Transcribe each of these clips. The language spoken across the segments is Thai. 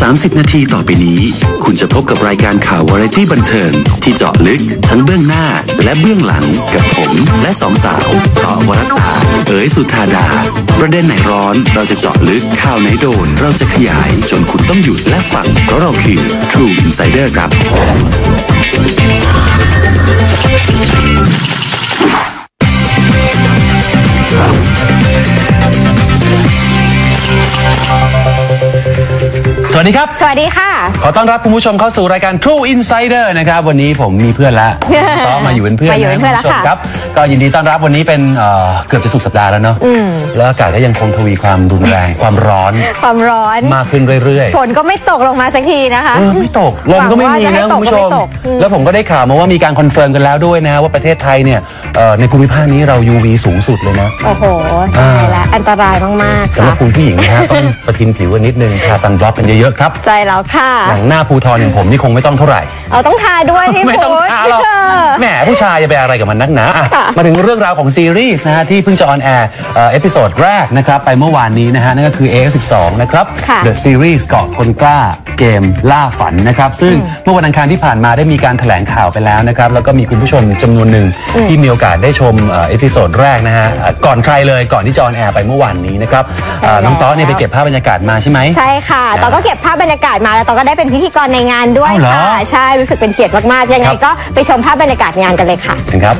30 นาทีต่อไปนี้คุณจะพบกับรายการข่าววาไรตี้บันเทิงที่เจาะลึกทั้งเบื้องหน้าและเบื้องหลังกับผมและสองสาวต่อวรตาเอ๋ยสุธาดาประเด็นไหนร้อนเราจะเจาะลึกข่าวไหนโดนเราจะขยายจนคุณต้องหยุดและฟังเพราะเราคือ True Insider ครับสวัสดีครับสวัสดีค่ะขอต้อนรับคุณผู้ชมเข้าสู่รายการ True Insider นะครับวันนี้ผมมีเพื่อนแล้วก็มาอยู่เป็นเพื่อนนะคุณผู้ชมครับก็ยินดีต้อนรับวันนี้เป็นเกือบจะสุดสัปดาห์แล้วเนาะแล้วอากาศก็ยังคงทวีความรุนแรงความร้อนมากขึ้นเรื่อยๆฝนก็ไม่ตกลงมาสักทีนะคะไม่ตกลมก็ไม่มีนะคุณผู้ชมแล้วผมก็ได้ข่าวมาว่ามีการคอนเฟิร์มกันแล้วด้วยนะว่าประเทศไทยเนี่ยในภูมิภาคนี้เรา UV สูงสุดเลยนะโอ้โหใช่แล้วอันตรายมากๆสำหรับคุณผู้หญิงนะฮะต้องประทินผิวกันนิดนึงทาซันบล็อกกันเยอะๆครับใช่แล้วค่ะหนังหน้าภูทรอย่างผมนี่คงไม่ต้องเท่าไหร่ต้องทาด้วยพี่ไม่ต้องทาหรอกแหมผู้ชายจะไปอะไรกับมันนักหนามาถึงเรื่องราวของซีรีส์นะฮะที่เพิ่งจะออนแอร์เอพิโซดแรกนะครับไปเมื่อวานนี้นะฮะนั่นก็คือ AF12 นะครับ The Series เกาะคนกล้าเกมล่าฝันนะครับซึ่งเมื่อวันอังคารที่ผ่านมาได้มีการแถลงข่าวไปแล้วนะครับแล้วก็มีคุณผู้ชมจำนวนหนึ่งที่มีโอกาสได้ชมเอพิโซดแรกนะฮะก่อนใครเลยก่อนที่จะออนแอร์ไปเมื่อวานนี้นะครับน้องต๊อเนี่ยไปเก็บภาพบรรยากาศมาใช่ไหมใช่ค่ะต๊อก็เก็บภาพบรรยากาศมาแล้วต๊อก็ได้เป็นพิธีกรในงานด้วยค่ะใช่รู้สึกเป็นเกียรติมากๆยังไงก็ไปชมภาพบรรยากาศงานกันเลยค่ะครับ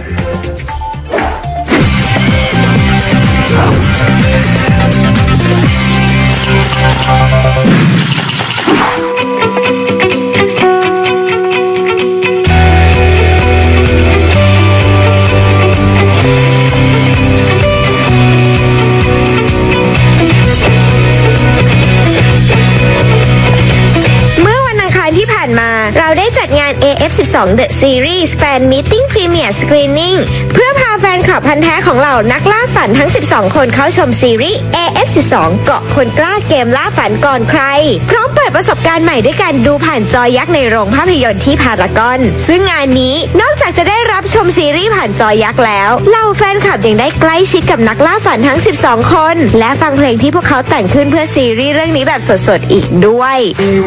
เราได้จัดงาน AF12 The Series Fan Meeting Premier Screening เพื่อพาแฟนคลับพันธุ์แท้ของเรานักล่าฝันทั้ง12คนเข้าชมซีรีส์ AF12 เกาะคนกล้าเกมล่าฝันก่อนใครพร้อมเปิดประสบการณ์ใหม่ด้วยการดูผ่านจอยักษ์ในโรงภาพยนตร์ที่พารากอนซึ่งงานนี้นอกจากจะได้รับชมซีรีส์ผ่านจอยักษ์แล้วเหล่าแฟนคลับยังได้ใกล้ชิดกับนักล่าฝันทั้ง12คนและฟังเพลงที่พวกเขาแต่งขึ้นเพื่อซีรีส์เรื่องนี้แบบสดๆอีกด้วย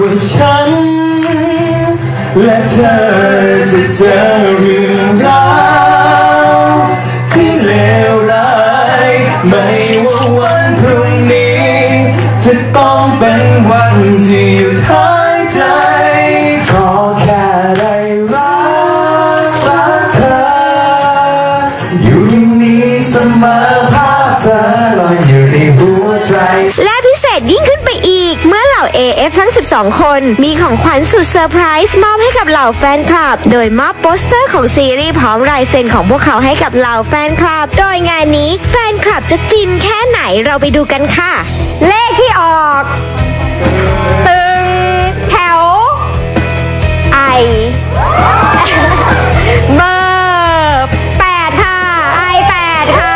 และเธอจะเจอเรื่องราวที่เลวร้ายไม่ว่าวันพรุ่งนี้จะต้องเป็นวันที่หยุดหายใจขอแค่ได้รักเธออยู่อย่างนี้เสมอภาพเธอลอยอยู่ในหัวใจและพิเศษยิ่งขึ้นไปอีกเมื่อเหล่า AF ทั้ง12คนมีของขวัญสุดเซอร์ไพรส์มอบให้กับเหล่าแฟนคลับโดยมอบโปสเตอร์ของซีรีส์พร้อมลายเซ็นของพวกเขาให้กับเหล่าแฟนคลับโดยงานนี้แฟนคลับจะฟินแค่ไหนเราไปดูกันค่ะเลขที่ออกตึงแถวไอเบอร์8ค่ะไอ8ค่ะ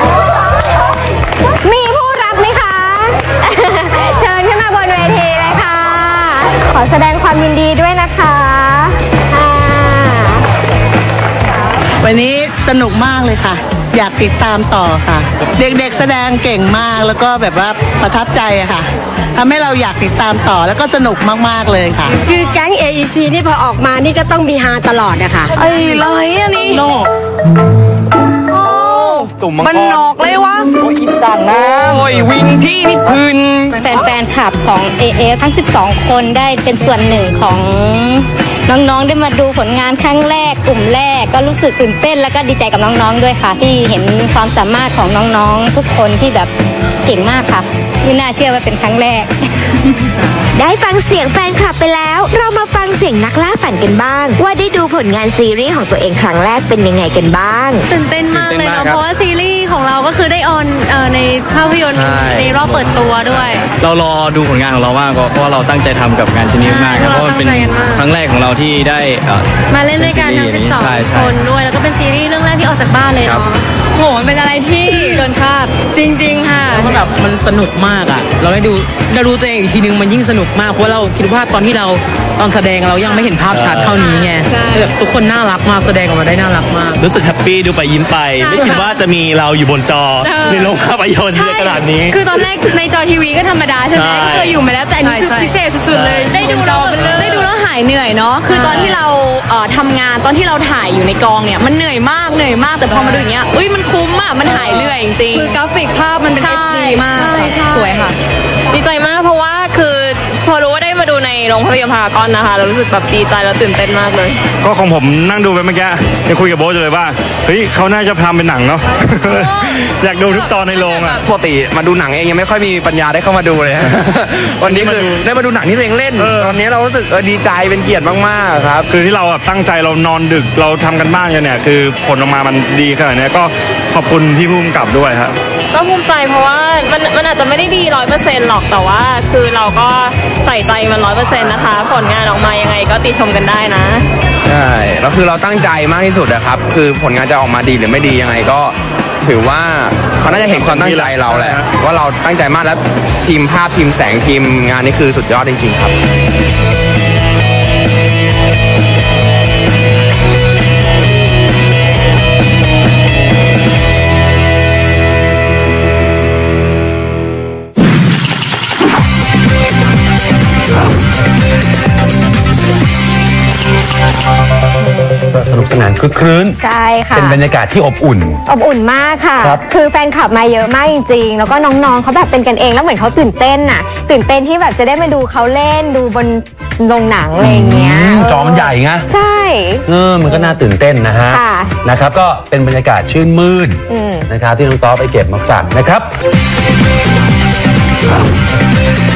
มีผู้รับไหมคะเชิญขึ้นมาบนเวทีเลยค่ะขอแสดงความยินดีด้วยนะคะวันนี้สนุกมากเลยค่ะอยากติดตามต่อค่ะเด็กๆแสดงเก่งมากแล้วก็แบบว่าประทับใจอะค่ะทำให้เราอยากติดตามต่อแล้วก็สนุกมากๆเลยค่ะคือแก๊ง AEC นี่พอออกมานี่ก็ต้องมีฮาตลอดอะค่ะไอ้ลอยอันนี้โนมันนอกเลยวะโอ้ยจังนะโอ้ยวินที่นี่พื้นแฟนคลับของ AF ทั้ง12คนได้เป็นส่วนหนึ่งของน้องๆได้มาดูผลงานครั้งแรกกลุ่มแรกก็รู้สึกตื่นเต้นแล้วก็ดีใจกับน้องๆด้วยค่ะที่เห็นความสามารถของน้องๆทุกคนที่แบบเก่งมากค่ะไม่น่าเชื่อว่าเป็นครั้งแรกได้ฟังเสียงแฟนคลับไปแล้วเรามาฟังเสียงนักล่าฝันกันบ้างว่าได้ดูผลงานซีรีส์ของตัวเองครั้งแรกเป็นยังไงกันบ้างตื่นเต้นมากเลยเนาะเพราะว่าซีรีส์ของเราก็คือได้ออนในภาพยนตร์ในรอบเปิดตัวด้วยเรารอดูผลงานของเรามากเพราะว่าเราตั้งใจทำกับงานชิ้นนี้มากเพราะว่าเป็นครั้งแรกของเราที่ได้มาเล่นด้วยกันทั้ง12คนด้วยแล้วก็เป็นซีรีส์เรื่องแรกที่ออกจากบ้านเลยเนาะโหมันเป็นอะไรที่เกินคาดจริงๆค่ะมันแบบมันสนุกมากอ่ะเราได้ดูตัวเองอีกทีนึงมันยิ่งสนุกมากเพราะเราคิดว่าตอนที่เราตอนแสดงเรายังไม่เห็นภาพชัดเท่านี้ไงแบบทุกคนน่ารักมากแสดงออกมาได้น่ารักมากรู้สึกแฮปปี้ดูไปยิ้มไปไม่คิดว่าจะมีเราอยู่บนจอในโรงภาพยนตร์เยอะขนาดนี้คือตอนแรกในจอทีวีก็ธรรมดาใช่ไหมเคยอยู่มาแล้วแต่อันนี้คือพิเศษสุดๆเลยได้ดูแล้วหายเหนื่อยเนาะคือตอนที่เราทำงานตอนที่เราถ่ายอยู่ในกองเนี่ยมันเหนื่อยมากแต่พอมาดูอย่างเงี้ยมันคุ้มอ่ะมันหายเหนื่อยจริงคือกราฟิกภาพมันเป็น HD มากสวยค่ะดีใจมากเพราะว่าคือพอรู้ว่าได้มาดูในโรงภาพยนตร์พารากอนนะคะเรารู้สึกแบบดีใจแล้วตื่นเต้นมากเลยก็ของผมนั่งดูไปเมื่อกี้ยังคุยกับโบ๊ทเลยว่าเฮ้ยเขาน่าจะทำเป็นหนังเนาะ อยากดูทุกตอนในโรงอ่ะปกติมาดูหนังเองยังไม่ค่อยมีปัญญาได้เข้ามาดูเลย วันนี้คือได้มาดูหนังที่ตัวเองเล่นตอนนี้เรารู้สึกดีใจเป็นเกียรติมากๆครับคือที่เราตั้งใจเรานอนดึกเราทำกันบ้านกันเนี่ยคือผลออกมามันดีขนาดนี้ก็ขอบคุณพี่ภูมิกับด้วยครับก็ภูมิใจเพราะว่ามันอาจจะไม่ได้ดี 100% หรอกแต่ว่าคือเราก็ใส่ใจมัน 100% นะคะผลงานออกมายังไงก็ติชมกันได้นะใช่แล้วคือเราตั้งใจมากที่สุดนะครับคือผลงานจะออกมาดีหรือไม่ดียังไงก็ถือว่าเขาน่าจะเห็นความตั้งใจเราแหละว่าเราตั้งใจมากแล้วทีมภาพทีมแสงทีมงานนี่คือสุดยอดจริงๆครับสนุกสนานคึกครื้นใช่ค่ะเป็นบรรยากาศที่อบอุ่นมากค่ะคือแฟนคลับมาเยอะมากจริงๆแล้วก็น้องๆเขาแบบเป็นกันเองแล้วเหมือนเขาตื่นเต้นที่แบบจะได้มาดูเขาเล่นดูบนโรงหนังอะไรเงี้ยจอมันใหญ่ไงใช่มันก็น่าตื่นเต้นนะฮะนะครับก็เป็นบรรยากาศชื่นมื่นนะครับที่น้องต๊อปไปเก็บมาฝากนะครับ